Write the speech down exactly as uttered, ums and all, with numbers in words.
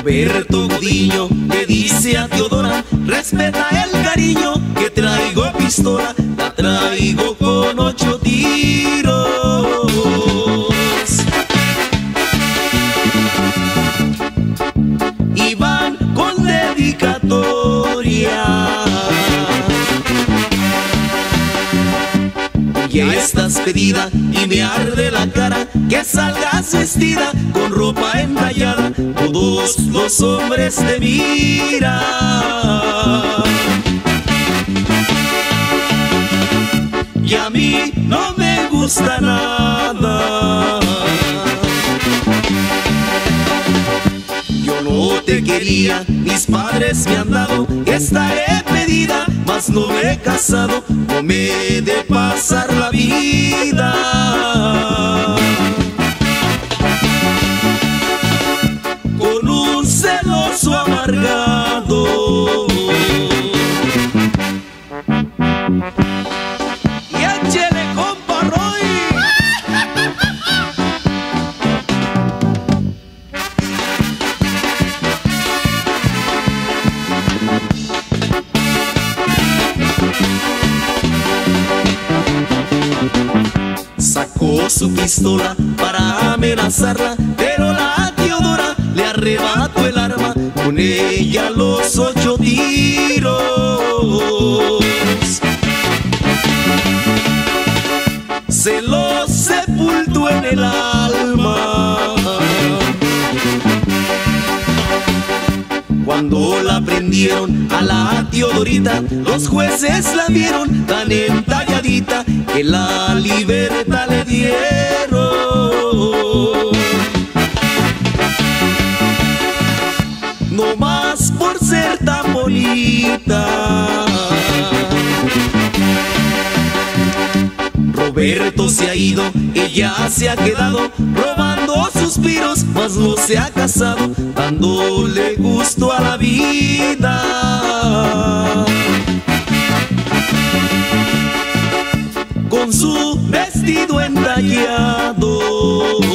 Roberto Gudiño le dice a Teodora: respeta el cariño, que traigo pistola, la traigo con ocho tiros. Y van con dedicatoria. Ya estás pedida y me arde la cara que salgas vestida con ropa entallada. Todos los hombres te miran y a mí no me gusta nada. Yo no te quería, mis padres me han dado, estaré pedida, mas no me he casado, no me he de pasar la vida. Con un celoso amargado. Y échele, compa Roy. Sacó su pistola para amenazarla, pero la Teodora le arrebató el arma, con ella los ocho tiros. Se los sepultó en el alma. Cuando la prendieron a la Teodorita, los jueces la vieron tan entalladita que la libertad le dieron. No más por ser tan bonita. Roberto se ha ido, ella se ha quedado robando suspiros, mas no se ha casado, dándole gusto a la vida. Con su vestido entallado.